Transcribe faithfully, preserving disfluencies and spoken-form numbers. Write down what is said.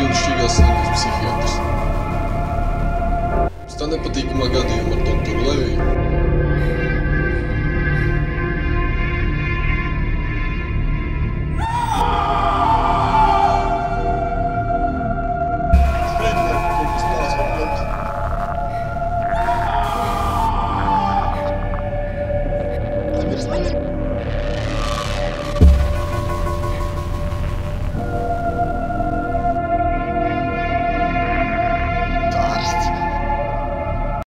un šķīvās slimības psihiatrs. Es tā nepatīkamā gadījumā ar doktoru Leviju.